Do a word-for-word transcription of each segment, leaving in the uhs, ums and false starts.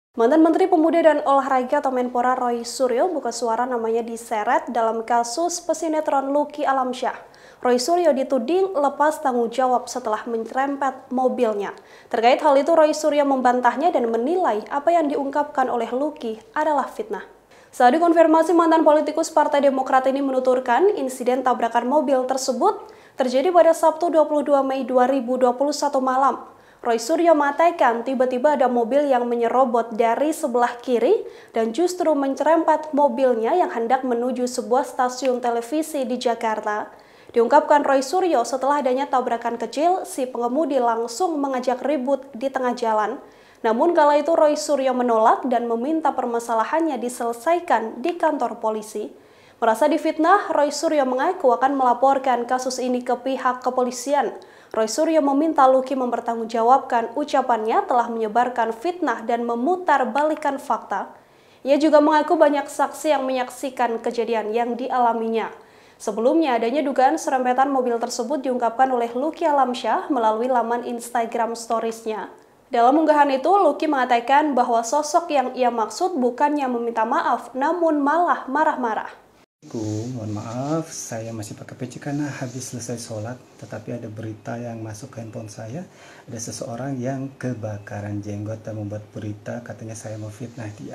Mantan Menteri Pemuda dan Olahraga atau Menpora Roy Suryo buka suara namanya diseret dalam kasus pesinetron Lucky Alamsyah. Roy Suryo dituding lepas tanggung jawab setelah menyerempet mobilnya. Terkait hal itu, Roy Suryo membantahnya dan menilai apa yang diungkapkan oleh Lucky adalah fitnah. Saat dikonfirmasi, mantan politikus Partai Demokrat ini menuturkan insiden tabrakan mobil tersebut terjadi pada Sabtu dua puluh dua Mei dua ribu dua puluh satu malam. Roy Suryo mengatakan tiba-tiba ada mobil yang menyerobot dari sebelah kiri dan justru mencerempet mobilnya yang hendak menuju sebuah stasiun televisi di Jakarta. Diungkapkan Roy Suryo setelah adanya tabrakan kecil, si pengemudi langsung mengajak ribut di tengah jalan. Namun kala itu Roy Suryo menolak dan meminta permasalahannya diselesaikan di kantor polisi. Merasa difitnah, Roy Suryo mengaku akan melaporkan kasus ini ke pihak kepolisian. Roy Suryo meminta Lucky mempertanggungjawabkan ucapannya telah menyebarkan fitnah dan memutarbalikkan fakta. Ia juga mengaku banyak saksi yang menyaksikan kejadian yang dialaminya. Sebelumnya adanya dugaan serempetan mobil tersebut diungkapkan oleh Lucky Alamsyah melalui laman Instagram Stories-nya. Dalam unggahan itu, Lucky mengatakan bahwa sosok yang ia maksud bukannya meminta maaf, namun malah marah-marah. Mohon maaf, saya masih pakai peci karena habis selesai sholat, tetapi ada berita yang masuk ke handphone saya. Ada seseorang yang kebakaran jenggot dan membuat berita katanya saya mau fitnah dia.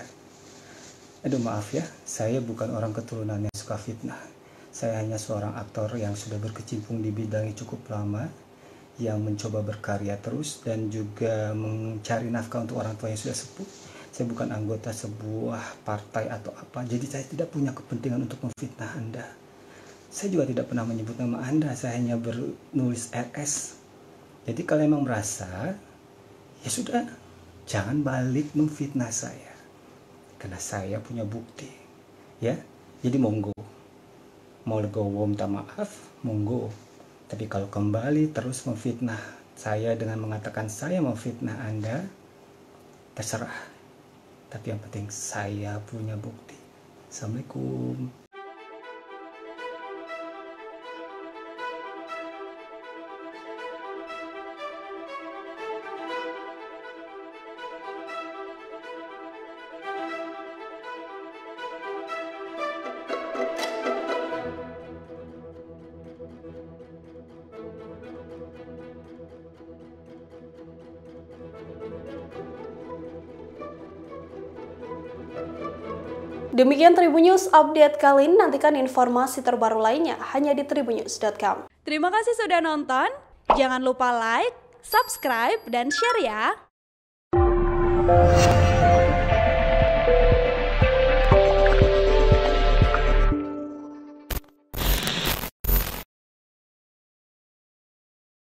Aduh maaf ya, saya bukan orang keturunan yang suka fitnah. Saya hanya seorang aktor yang sudah berkecimpung di bidangnya cukup lama, yang mencoba berkarya terus dan juga mencari nafkah untuk orang tua yang sudah sepuh. Saya bukan anggota sebuah partai atau apa, jadi saya tidak punya kepentingan untuk memfitnah Anda. Saya juga tidak pernah menyebut nama Anda, saya hanya bernulis R S. Jadi kalau memang merasa, ya sudah, jangan balik memfitnah saya. Karena saya punya bukti. Ya, jadi monggo. Mau legowo minta maaf, monggo. Tapi kalau kembali terus memfitnah saya dengan mengatakan saya memfitnah Anda, terserah. Tapi yang penting saya punya bukti. Assalamualaikum. Demikian Tribun News Update kali ini, nantikan informasi terbaru lainnya hanya di tribunnews dot com. Terima kasih sudah nonton, jangan lupa like, subscribe, dan share ya!